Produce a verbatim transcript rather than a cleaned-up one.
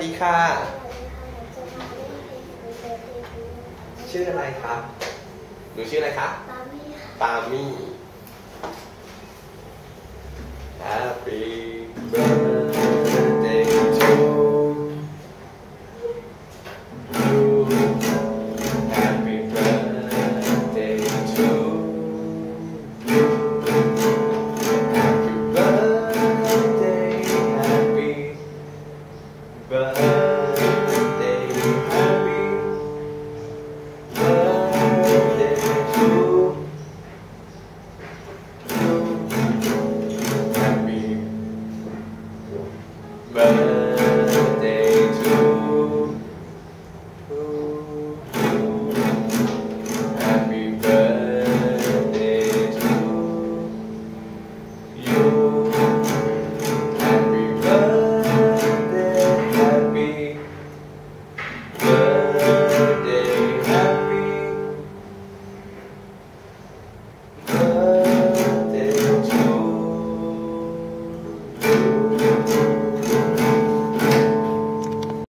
ดีค่ะชื่ออะไรครับหนูชื่ออะไรครับปามี่ปามี่ Happy birthday to you Happy birthday to you Happy birthday Happy birthday